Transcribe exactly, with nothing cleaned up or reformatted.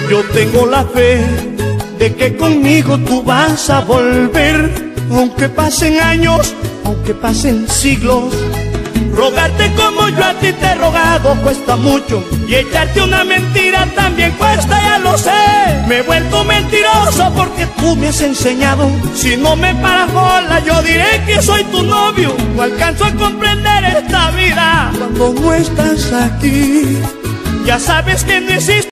Yo tengo la fe de que conmigo tú vas a volver, aunque pasen años, aunque pasen siglos. Rogarte como yo a ti te he rogado cuesta mucho, y echarte una mentira también cuesta, ya lo sé. Me he vuelto mentiroso porque tú me has enseñado. Si no me paras bola, yo diré que soy tu novio. No alcanzo a comprender esta vida cuando no estás aquí. Ya sabes que no existe